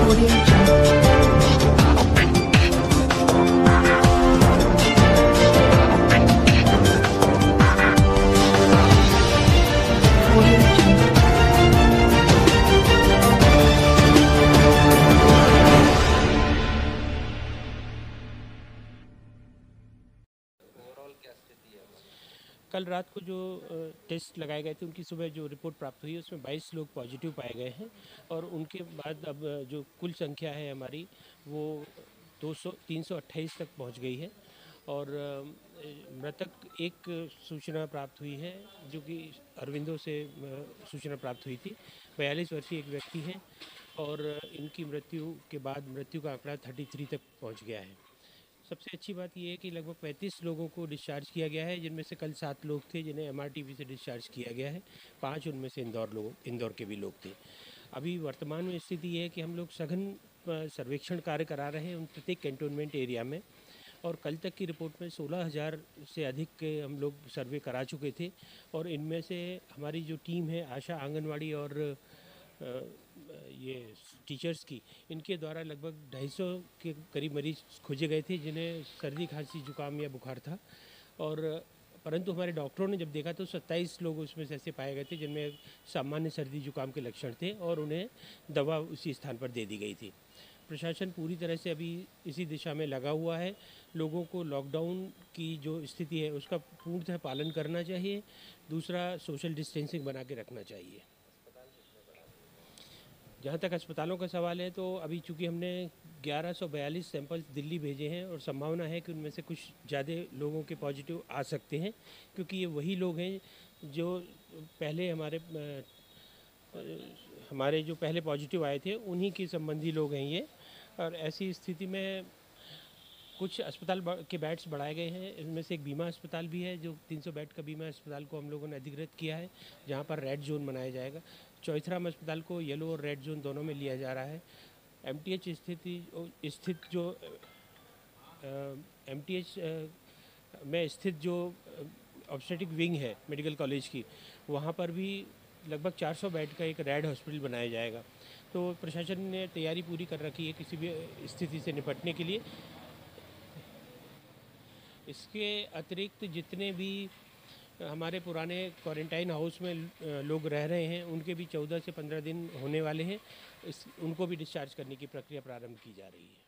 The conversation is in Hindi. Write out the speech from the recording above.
Audio Jungle. Audio Jungle. कल रात को जो टेस्ट लगाए गए थे उनकी सुबह जो रिपोर्ट प्राप्त हुई उसमें 22 लोग पॉजिटिव पाए गए हैं और उनके बाद अब जो कुल संख्या है हमारी वो 328 तक पहुंच गई है और मृतक एक सूचना प्राप्त हुई है जो कि अरविंदो से सूचना प्राप्त हुई थी। 42 वर्षीय एक व्यक्ति हैं और इनकी मृत्यु के बाद मृत्यु का आंकड़ा 33 तक पहुंच गया है। सबसे अच्छी बात यह है कि लगभग 35 लोगों को डिस्चार्ज किया गया है, जिनमें से कल 7 लोग थे जिन्हें एमआरटीवी से डिस्चार्ज किया गया है। 5 उनमें से इंदौर के भी लोग थे। अभी वर्तमान में स्थिति ये है कि हम लोग सघन सर्वेक्षण कार्य करा रहे हैं उन प्रत्येक कैंटोनमेंट एरिया में और कल तक की रिपोर्ट में 16,000 से अधिक के हम लोग सर्वे करा चुके थे और इनमें से हमारी जो टीम है आशा, आंगनवाड़ी और ये टीचर्स की, इनके द्वारा लगभग 250 के करीब मरीज खोजे गए थे जिन्हें सर्दी, खांसी, जुकाम या बुखार था और परंतु हमारे डॉक्टरों ने जब देखा तो 27 लोग उसमें से ऐसे पाए गए थे जिनमें सामान्य सर्दी जुकाम के लक्षण थे और उन्हें दवा उसी स्थान पर दे दी गई थी। प्रशासन पूरी तरह से अभी इसी दिशा में लगा हुआ है। लोगों को लॉकडाउन की जो स्थिति है उसका पूर्णतः पालन करना चाहिए। दूसरा, सोशल डिस्टेंसिंग बना के रखना चाहिए। जहाँ तक अस्पतालों का सवाल है तो अभी चूँकि हमने 1142 सैंपल्स दिल्ली भेजे हैं और संभावना है कि उनमें से कुछ ज़्यादा लोगों के पॉजिटिव आ सकते हैं क्योंकि ये वही लोग हैं जो पहले हमारे जो पहले पॉजिटिव आए थे उन्हीं के संबंधी लोग हैं ये। और ऐसी स्थिति में कुछ अस्पताल के बेड्स बढ़ाए गए हैं। इनमें से एक बीमा अस्पताल भी है जो 300 बेड का बीमा अस्पताल को हम लोगों ने अधिकृत किया है, जहां पर रेड जोन बनाया जाएगा। चौथराम अस्पताल को येलो और रेड जोन दोनों में लिया जा रहा है। एमटीएच में स्थित जो ऑब्स्टेटिक विंग है मेडिकल कॉलेज की, वहाँ पर भी लगभग 400 बेड का एक रेड हॉस्पिटल बनाया जाएगा। तो प्रशासन ने तैयारी पूरी कर रखी है किसी भी स्थिति से निपटने के लिए। इसके अतिरिक्त जितने भी हमारे पुराने क्वारंटाइन हाउस में लोग रह रहे हैं उनके भी 14 से 15 दिन होने वाले हैं। उनको भी डिस्चार्ज करने की प्रक्रिया प्रारंभ की जा रही है।